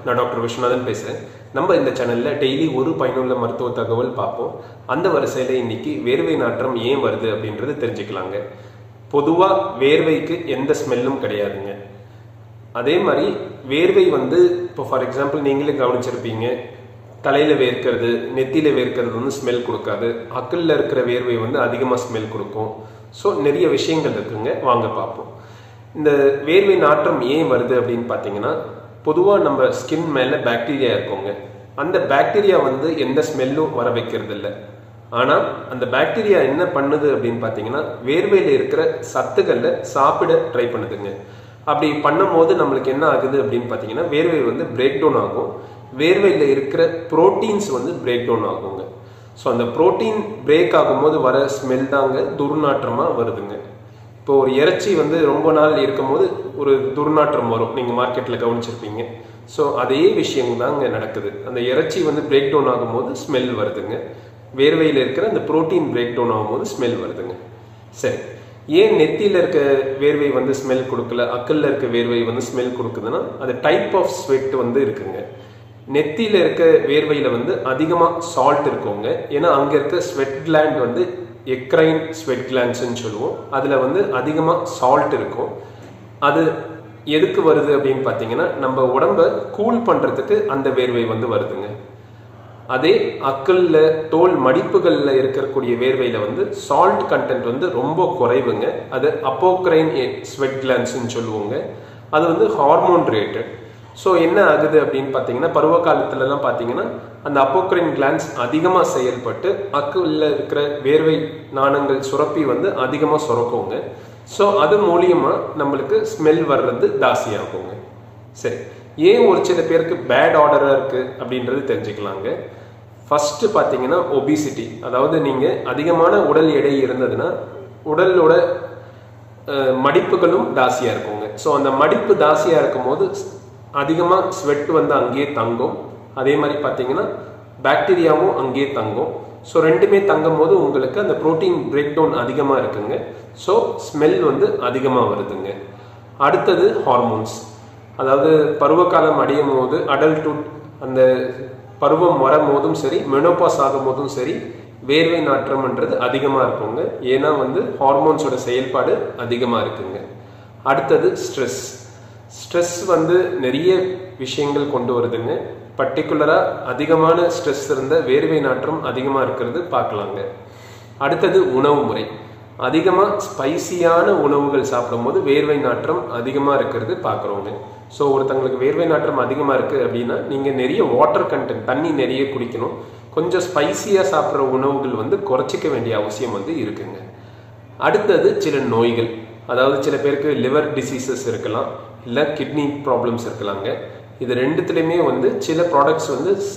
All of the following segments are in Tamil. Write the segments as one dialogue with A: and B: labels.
A: நான் டாக்டர் விஸ்வநாதன் பேசுகிறேன். நம்ம இந்த சேனலில் டெய்லி ஒரு பயனுள்ள மருத்துவ தகவல் பார்ப்போம். அந்த வரிசையில் இன்னைக்கு வேர்வை நாற்றம் ஏன் வருது அப்படின்றது தெரிஞ்சுக்கலாங்க. பொதுவாக வேர்வைக்கு எந்த ஸ்மெல்லும் கிடையாதுங்க. அதே மாதிரி வேர்வை இப்போ ஃபார் எக்ஸாம்பிள் நீங்களே கவனிச்சிருப்பீங்க, தலையில் வேர்க்கிறது, நெத்தியில் வேர்க்கிறது ஸ்மெல் கொடுக்காது. அக்கல்ல இருக்கிற வேர்வை அதிகமாக ஸ்மெல் கொடுக்கும். ஸோ நிறைய விஷயங்கள் இருக்குங்க, வாங்க பார்ப்போம். இந்த வேர்வை நாற்றம் ஏன் வருது அப்படின்னு பார்த்தீங்கன்னா, பொதுவாக நம்ம ஸ்கின் மேலே பாக்டீரியா இருக்குங்க. அந்த பாக்டீரியா எந்த ஸ்மெல்லும் வர வைக்கிறது இல்லை. ஆனால் அந்த பாக்டீரியா என்ன பண்ணுது அப்படின்னு பார்த்தீங்கன்னா, வேர்வையில் இருக்கிற சத்துக்களை சாப்பிட ட்ரை பண்ணுதுங்க. அப்படி பண்ணும் போது நம்மளுக்கு என்ன ஆகுது அப்படின்னு பார்த்தீங்கன்னா, வேர்வை பிரேக் டவுன் ஆகும். வேர்வையில் இருக்கிற புரோட்டீன்ஸ் பிரேக் டவுன் ஆகுங்க. ஸோ அந்த புரோட்டீன் பிரேக் ஆகும்போது வர ஸ்மெல் தாங்க துர்நாற்றமாக வருதுங்க. இப்போ ஒரு இறைச்சி ரொம்ப நாள் இருக்கும் போது ஒரு துர்நாற்றம் வரும், நீங்கள் மார்க்கெட்டில் கவனிச்சிருப்பீங்க. ஸோ அதே விஷயம் தாங்க நடக்குது. அந்த இறைச்சி பிரேக் டவுன் ஆகும்போது ஸ்மெல் வருதுங்க. வேர்வையில் இருக்கிற அந்த புரோட்டீன் பிரேக் டவுன் ஆகும்போது ஸ்மெல் வருதுங்க. சரி, ஏன் நெத்தியில் இருக்க வேர்வை ஸ்மெல் கொடுக்கல, அக்கல்ல இருக்க வேர்வை ஸ்மெல் கொடுக்குதுன்னா, அது டைப் ஆஃப் ஸ்வெட் இருக்குங்க. நெத்தியில் இருக்க வேர்வையில் அதிகமாக சால்ட் இருக்குங்க. ஏன்னா அங்கே இருக்க ஸ்வெட் கிளாண்ட் எக்ரைன் ஸ்வெட் கிளாண்ட்ஸ்ன்னு சொல்லுவோம். அதில் அதிகமாக சால்ட் இருக்கும். அது எதுக்கு வருது அப்படின்னு பார்த்தீங்கன்னா, நம்ம உடம்பை கூல் பண்ணுறதுக்கு அந்த வேர்வை வருதுங்க. அதே அக்கல்ல தோல் மடிப்புகளில் இருக்கக்கூடிய வேர்வையில் சால்ட் கண்டென்ட் ரொம்ப குறைவுங்க. அது அப்போக்ரைன் ஸ்வெட் கிளாண்ட்ஸ்ன்னு சொல்லுவோங்க. அது ஹார்மோன் ரிலேட்டட். ஸோ என்ன ஆகுது அப்படின்னு பார்த்தீங்கன்னா, பருவ காலத்துலலாம் பார்த்தீங்கன்னா அந்த அப்போக்ரைன் கிளாண்ட்ஸ் அதிகமாக செயல்பட்டு அக்கல்ல இருக்கிற வேர்வை நாணங்கள் சுரப்பி அதிகமாக சுரக்குங்க. ஸோ அது மூலியமாக நம்மளுக்கு ஸ்மெல் வர்றது தாசியாகுங்க. சரி, ஏன் ஒரு சில பேருக்கு பேட் ஆர்டராக இருக்குது அப்படின்றது தெரிஞ்சுக்கலாங்க. ஃபஸ்ட்டு பார்த்தீங்கன்னா ஒபிசிட்டி, அதாவது நீங்கள் அதிகமான உடல் எடை இருந்ததுன்னா உடலோட மடிப்புகளும் தாசியாக இருக்குங்க. ஸோ அந்த மடிப்பு தாசியாக இருக்கும்போது அதிகமாக ஸ்வெட் அங்கேயே தங்கும். அதே மாதிரி பார்த்தீங்கன்னா பாக்டீரியாவும் அங்கேயே தங்கும். ஸோ ரெண்டுமே தங்கும் போது உங்களுக்கு அந்த புரோட்டீன் பிரேக் டவுன் அதிகமாக இருக்குங்க. ஸோ ஸ்மெல் அதிகமாக வருதுங்க. அடுத்தது ஹார்மோன்ஸ், அதாவது பருவகாலம் அடையும் போது அடல்ட்ஹுட் அந்த பருவம் வரும் போதும் சரி, மெனோபாஸ் ஆகும் போதும் சரி, வேர்வை நாற்றம்ன்றது அதிகமாக இருக்குங்க. ஏன்னா ஹார்மோன்ஸோட செயல்பாடு அதிகமாக இருக்குங்க. அடுத்தது ஸ்ட்ரெஸ். ஸ்ட்ரெஸ் நிறைய விஷயங்கள் கொண்டு வருதுங்க. பர்டிகுலராக அதிகமான ஸ்ட்ரெஸ் இருந்த வேர்வை நாற்றம் அதிகமாக இருக்கிறது பார்க்கலாங்க. அடுத்தது உணவு முறை. அதிகமாக ஸ்பைசியான உணவுகள் சாப்பிடும்போது வேர்வை நாற்றம் அதிகமாக இருக்கிறது பார்க்குறோங்க. ஸோ ஒருத்தங்களுக்கு வேர்வை நாற்றம் அதிகமாக இருக்குது அப்படின்னா, நீங்கள் நிறைய வாட்டர் கண்டென்ட், தண்ணி நிறைய குடிக்கணும். கொஞ்சம் ஸ்பைசியாக சாப்பிட்ற உணவுகள் குறைச்சிக்க வேண்டிய அவசியம் இருக்குங்க. அடுத்தது சில நோய்கள், அதாவது சில பேருக்கு லிவர் டிசீசஸ் இருக்கலாம், இல்லை கிட்னி ப்ராப்ளம்ஸ் இருக்கலாங்க. இது ரெண்டுத்துலேயுமே சில ப்ராடக்ட்ஸ்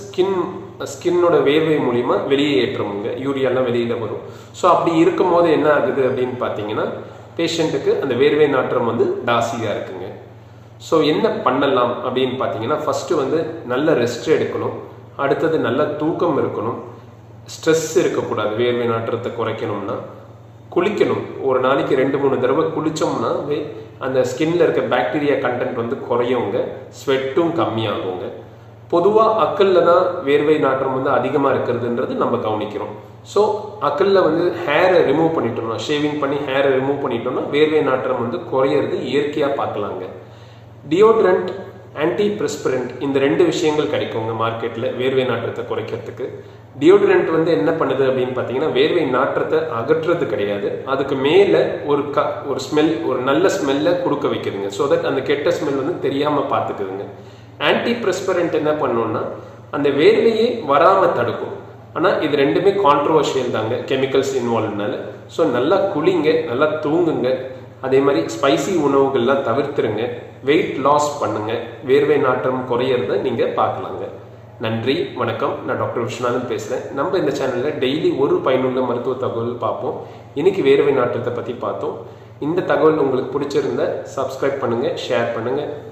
A: ஸ்கின்னோட வேர்வை மூலிமா வெளியே ஏற்றுமுங்க, யூரியாலாம் வெளியில் வரும். ஸோ அப்படி இருக்கும் போது என்ன ஆகுது அப்படின்னு பார்த்தீங்கன்னா, பேஷண்ட்டுக்கு அந்த வேர்வை நாற்றம் தாசியாக இருக்குங்க. ஸோ என்ன பண்ணலாம் அப்படின்னு பார்த்தீங்கன்னா, ஃபஸ்ட்டு நல்ல ரெஸ்ட் எடுக்கணும். அடுத்தது நல்ல தூக்கம் இருக்கணும். ஸ்ட்ரெஸ் இருக்கக்கூடாது. வேர்வை நாற்றத்தை குறைக்கணும்னா குளிக்கணும். ஒரு நாளைக்கு 2-3 தடவை குளித்தோம்னா அந்த ஸ்கின்ல இருக்க பாக்டீரியா கண்டென்ட் குறையுங்க, ஸ்வெட்டும் கம்மியாகுங்க. பொதுவாக அக்கல்ல தான் வேர்வை நாற்றம் அதிகமாக இருக்கிறதுன்றது நம்ம கவனிக்கிறோம். ஸோ அக்கல்ல ஹேரை ரிமூவ் பண்ணிட்டோம்னா, ஷேவிங் பண்ணி ஹேரை ரிமூவ் பண்ணிட்டோம்னா வேர்வை நாற்றம் குறையிறது இயற்கையாக பார்க்கலாங்க. டியோட்ரண்ட், ஆன்டிப்ரெஸ்பரண்ட், இந்த 2 விஷயங்கள் கிடைக்குங்க மார்க்கெட்டில் வேர்வை நாற்றத்தை குறைக்கிறதுக்கு. டியோட்ரண்ட் என்ன பண்ணுது அப்படின்னு பார்த்தீங்கன்னா, வேர்வை நாற்றத்தை அகற்றுறது கிடையாது, அதுக்கு மேலே ஒரு ஸ்மெல், ஒரு நல்ல ஸ்மெல்லை கொடுக்க வைக்குதுங்க. ஸோ தட் அந்த கெட்ட ஸ்மெல் தெரியாமல் பார்த்துக்குதுங்க. ஆன்டிப்ரெஸ்பரண்ட் என்ன பண்ணோம்னா, அந்த வேர்வையே வராமல் தடுக்கும். ஆனால் இது ரெண்டுமே கான்ட்ரோவர்ஷியல் தாங்க, கெமிக்கல்ஸ் இன்வால்வ்னால. ஸோ நல்லா குளிங்க, நல்லா தூங்குங்க. அதே மாதிரி ஸ்பைசி உணவுகள்லாம் தவிர்த்துருங்க. வெயிட் லாஸ் பண்ணுங்க. வேர்வை நாற்றம் குறையிறத நீங்கள் பார்க்கலாங்க. நன்றி, வணக்கம். நான் டாக்டர் விஸ்வநாதன் பேசுகிறேன். நம்ம இந்த சேனலில் டெய்லி ஒரு பயனுள்ள மருத்துவ தகவல் பார்ப்போம். இன்னைக்கு வேர்வை நாற்றத்தை பற்றி பார்த்தோம். இந்த தகவல் உங்களுக்கு பிடிச்சிருந்தா சப்ஸ்கிரைப் பண்ணுங்கள், ஷேர் பண்ணுங்கள்.